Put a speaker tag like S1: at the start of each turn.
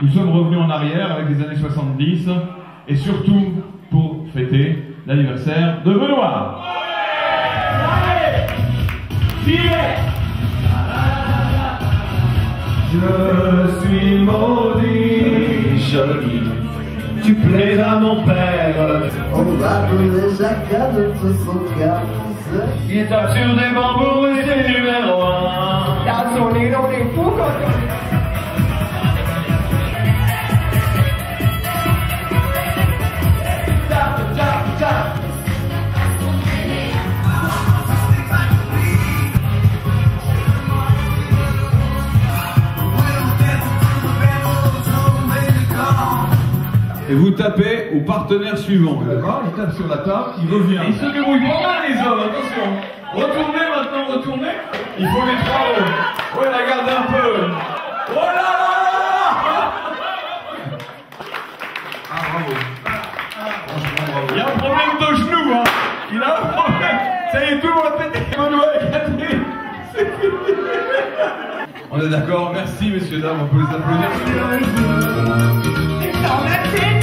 S1: Nous sommes revenus en arrière avec les années 70 et surtout pour fêter l'anniversaire de Benoît.
S2: Je suis maudit, joli, tu plais à mon père.
S3: On va brûler chacun de son cœur.
S2: Il tape sur des bambous et c'est numéro 1.
S3: Dans son nez, on est fou quand
S1: Et vous tapez au partenaire suivant. D'accord, il tape sur la table, il revient. Et il se débrouille pas mal les hommes, attention. Retournez maintenant, retournez. Il faut les trois. Ouais, regardez un peu. Oh là là. Ah bravo. Franchement bravo. Il y a un problème de genou, hein. Il a un problème. Ça y est, tout le monde est Benoît et Catherine. C'est fini. On est d'accord, merci messieurs dames, on peut les applaudir.
S3: on a fait